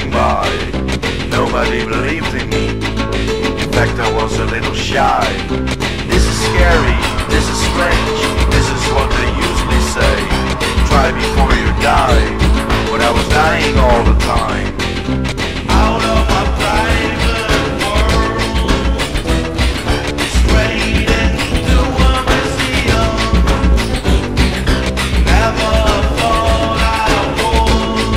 passing by. Nobody believed in me. In fact, I was a little shy. This is scary, this is strange, this is what they usually say. Try before you die, but I was dying all the time. Out of my private world, straight into a museum. Never thought I would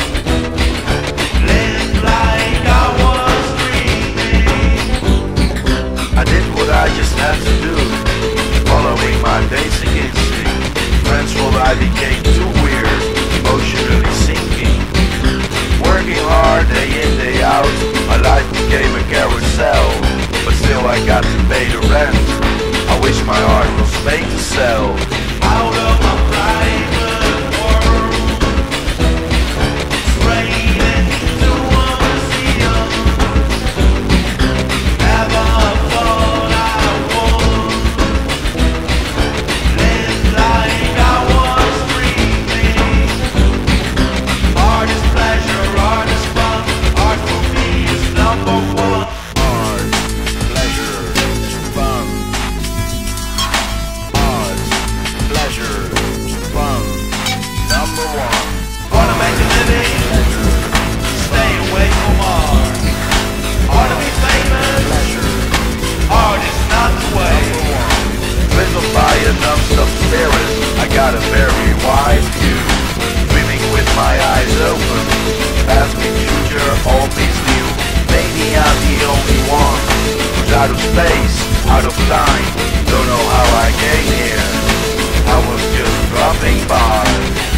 live like I was dreaming. I did what I just had to do, following my basic instinct. Friends, well, I became too weird, emotionally sinking. Working hard day in, day out, my life became a carousel. But still I got to pay the rent. I wish my art was made to sell. Out of my private world, straight into a museum. Never thought I would live like I was dreaming. Art is pleasure, art is fun. Art for me is number one. Art, pleasure, fun. Art, pleasure, fun. Number one. Wanna make a living? Pleasure. Stay away from art. Wanna be famous? Pleasure. Art is not the way. Driven by a non-stop spirit, I got a very wide view. Dreaming with my eyes open, past me, future, all these new. Maybe I'm the only one who's out of space, out of time. Don't know how I came here, I was just dropping by.